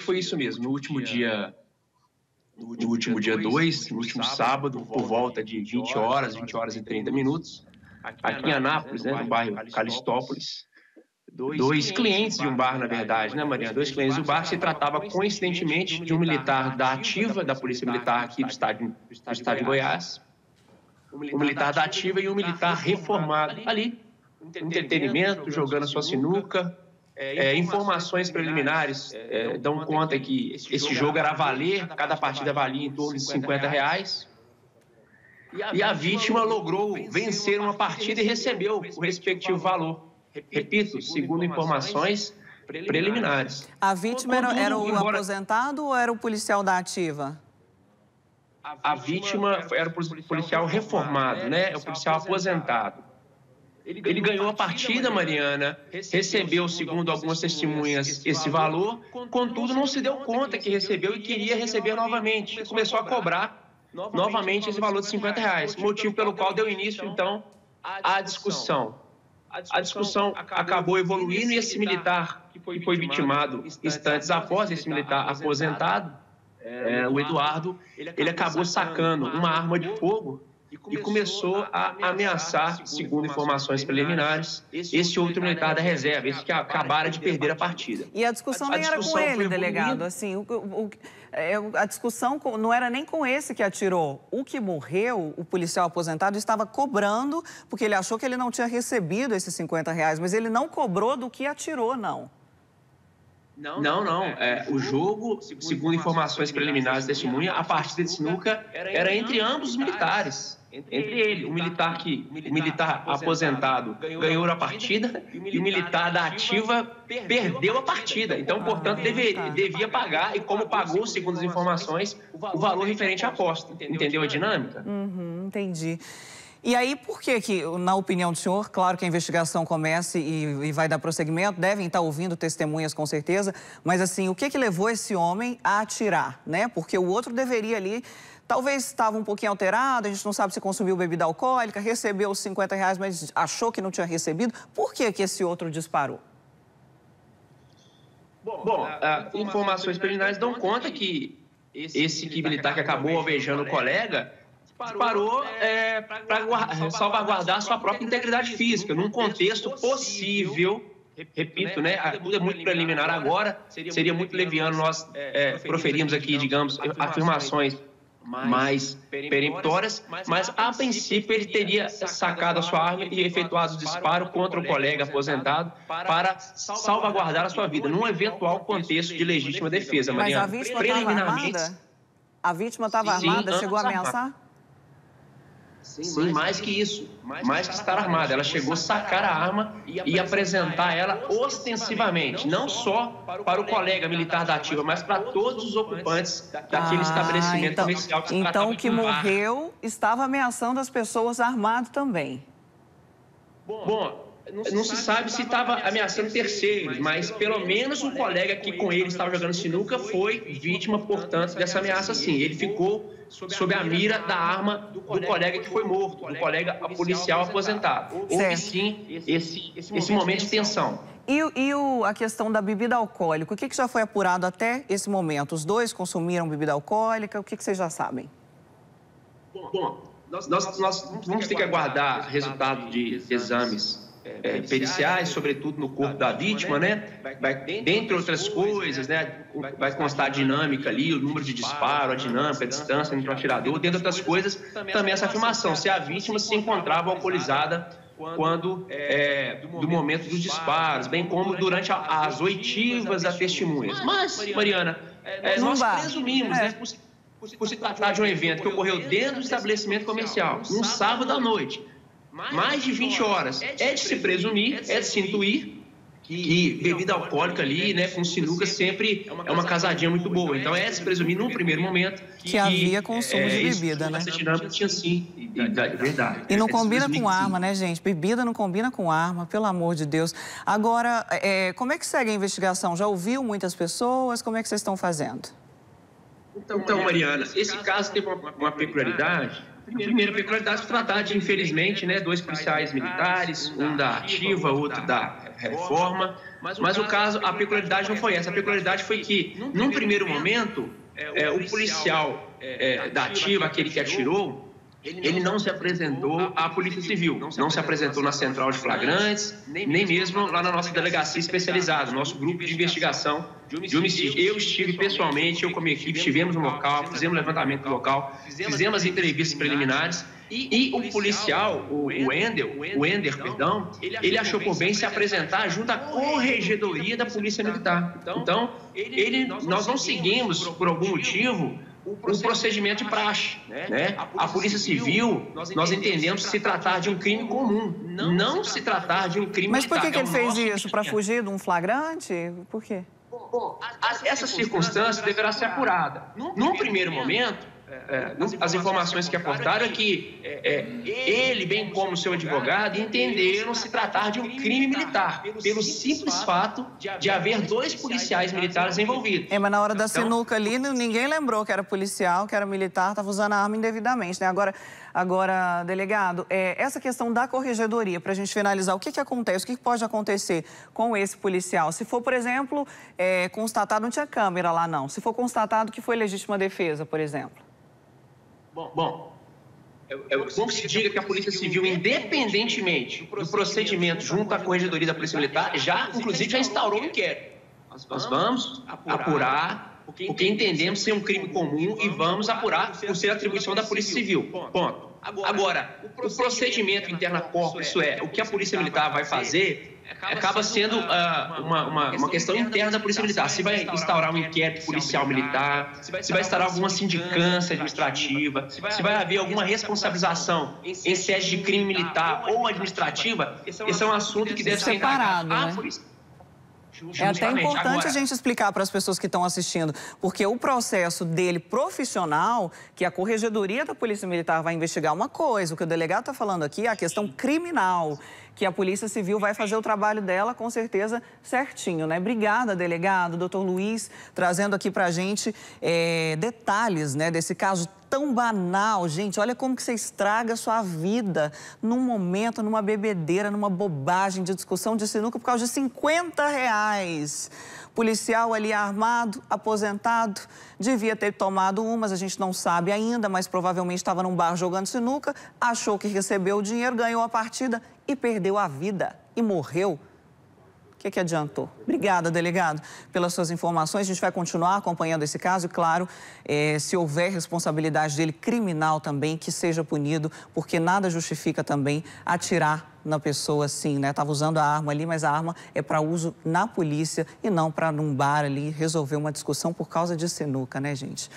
foi isso mesmo. No último dia 2, no último sábado, por volta de 20 horas e 30 minutos, aqui em Anápolis, né, no bairro Calistópolis, dois clientes de um bar, na verdade, né, Mariana? Dois clientes do bar, se tratava coincidentemente de um militar da ativa, da Polícia Militar aqui do estado de Goiás, um militar da ativa e um militar reformado ali, entretenimento, jogando a sua sinuca. Informações preliminares dão conta que esse jogo era a valer, cada partida valia em torno de R$50, e a vítima logrou vencer uma partida e recebeu o respectivo valor. Repito, segundo informações preliminares. A vítima era o aposentado ou era o policial da ativa? A vítima era o policial reformado, né? É o policial aposentado. Ele ganhou a partida, Mariana, recebeu, segundo algumas testemunhas, esse valor, contudo não se deu conta que recebeu e queria receber novamente. E começou a cobrar novamente esse valor de R$50, motivo pelo qual deu início, então, à discussão. A discussão acabou evoluindo e esse militar que foi vitimado instantes após, esse militar aposentado, o Eduardo, ele acabou sacando uma arma de fogo e começou a ameaçar, segundo informações preliminares, esse outro militar da reserva, esse que acabara de perder a partida. E a discussão nem era com ele, delegado, assim, a discussão não era nem com esse que atirou. O que morreu, o policial aposentado, estava cobrando, porque ele achou que ele não tinha recebido esses R$50, mas ele não cobrou do que atirou, não. Não. O jogo, segundo informações preliminares de testemunha, a partida de sinuca era entre ambos os militares. Entre ele, o militar aposentado ganhou a partida e o militar da ativa perdeu a partida. Então, portanto, devia pagar e como pagou, segundo as informações, o valor referente à aposta. Entendeu a dinâmica? Entendi. E aí, por que, na opinião do senhor, claro que a investigação comece e vai dar prosseguimento, devem estar ouvindo testemunhas com certeza, mas assim, o que levou esse homem a atirar, né? Porque o outro deveria ali, talvez estava um pouquinho alterado, a gente não sabe se consumiu bebida alcoólica, recebeu os R$50, mas achou que não tinha recebido. Por que esse outro disparou? Bom, informações preliminares dão conta que esse militar que acabou alvejando o colega disparou para salvaguardar a sua própria integridade física, num contexto possível, repito, né, tudo é muito preliminar agora, seria muito leviano nós proferirmos aqui, digamos, afirmações mais peremptórias, mas a princípio ele teria sacado a sua arma e efetuado o disparo contra o colega aposentado para salvaguardar a sua vida, num eventual contexto de legítima defesa, Mariana. Mas a vítima estava armada? A vítima estava armada? Chegou a ameaçar? Sim, mais que isso, mais que estar armada. Ela chegou a sacar a arma e apresentar ela ostensivamente, não só para o colega militar da ativa, mas para todos os ocupantes daquele estabelecimento comercial. Então, o que morreu estava ameaçando as pessoas armado também. Bom, não se sabe se estava ameaçando terceiros, mas pelo menos o colega que com ele estava jogando sinuca foi vítima, portanto, dessa ameaça sim. Ele ficou sob a mira da arma do colega que foi morto, do colega policial aposentado. Houve sim esse momento de tensão. E a questão da bebida alcoólica, o que já foi apurado até esse momento? Os dois consumiram bebida alcoólica? O que vocês já sabem? Bom, nós vamos ter que aguardar resultado de exames periciais, sobretudo no corpo da vítima, né? Dentre outras coisas, né? Vai constar a dinâmica ali, o número de disparo, a dinâmica, a distância entre o atirador, dentre outras coisas, também essa afirmação, se a vítima se encontrava alcoolizada quando do momento dos disparos, bem como durante as oitivas a testemunhas. Mas, Mariana, nós presumimos, né? Por se tratar de um evento que ocorreu dentro do estabelecimento comercial, num sábado à noite, mais de 20 horas, é de se presumir, é de se intuir que bebida alcoólica ali, né, com sinuca sempre é uma casadinha muito boa. Então é de se presumir num primeiro momento que havia consumo de bebida, né? Essa dinâmica tinha sim, verdade. E não combina com arma, né, gente? Bebida não combina com arma, pelo amor de Deus. Agora, como é que segue a investigação? Já ouviu muitas pessoas? Como é que vocês estão fazendo? Então, Mariana, esse caso teve uma peculiaridade Primeira peculiaridade se tratar de, infelizmente, né, 2 policiais militares, um da ativa, outro da reforma. Mas o caso, a peculiaridade não foi essa. A peculiaridade foi que, num primeiro momento, o policial da ativa, aquele que atirou, ele não se apresentou à Polícia Civil, não se apresentou na central de flagrantes, nem mesmo lá na nossa delegacia especializada, nosso grupo de investigação de homicídio. Eu estive pessoalmente, eu com a minha equipe, estivemos no local, fizemos o levantamento do local, fizemos as entrevistas preliminares e o policial, o Wender, ele achou por bem se apresentar junto à Corregedoria da Polícia Militar. Então, nós não seguimos, por algum motivo, o procedimento de praxe, né? A Polícia Civil, nós entendemos se tratar de um crime comum, não se tratar de um crime militar. Mas por que ele fez isso? Para fugir de um flagrante? Por quê? Bom, essa circunstância deverá ser apurada. Num primeiro momento, as informações que aportaram é que ele, bem como seu advogado, entenderam se tratar de um crime militar, pelo simples fato de haver 2 policiais militares envolvidos. Mas na hora da sinuca ali, ninguém lembrou que era policial, que era militar, estava usando a arma indevidamente, né? Agora, delegado, essa questão da corregedoria, para a gente finalizar, o que acontece, o que pode acontecer com esse policial? Se for, por exemplo, constatado, não tinha câmera lá não, se for constatado que foi legítima defesa, por exemplo. Bom, como se diga que a Polícia Civil, independentemente do procedimento junto à Corregedoria da Polícia Militar, inclusive, já instaurou um inquérito. Nós vamos apurar o que entendemos ser um crime comum e vamos apurar por ser atribuição da Polícia Civil. Ponto. Agora, o procedimento interna corpus, isso é, o que a Polícia Militar vai fazer, acaba sendo uma questão interna da Polícia Militar. Se vai instaurar um inquérito policial militar, se vai instaurar alguma sindicância administrativa, se vai haver alguma responsabilização em sede de crime militar ou administrativa, esse é um assunto que deve ser separado, né? É até importante a gente explicar para as pessoas que estão assistindo, porque o processo dele profissional, que a Corregedoria da Polícia Militar vai investigar uma coisa, o que o delegado está falando aqui é a questão criminal, que a Polícia Civil vai fazer o trabalho dela com certeza certinho, né? Obrigada, delegado, doutor Luiz, trazendo aqui para a gente detalhes, né, desse caso tão banal. Gente, olha como que você estraga a sua vida num momento, numa bebedeira, numa bobagem de discussão de sinuca por causa de R$50. Policial ali armado, aposentado, devia ter tomado umas, a gente não sabe ainda, mas provavelmente estava num bar jogando sinuca, achou que recebeu o dinheiro, ganhou a partida e perdeu a vida e morreu. O que adiantou? Obrigada, delegado, pelas suas informações. A gente vai continuar acompanhando esse caso e, claro, se houver responsabilidade dele criminal também, que seja punido, porque nada justifica também atirar na pessoa assim, né? Estava usando a arma ali, mas a arma é para uso na polícia e não para num bar ali resolver uma discussão por causa de sinuca, né, gente?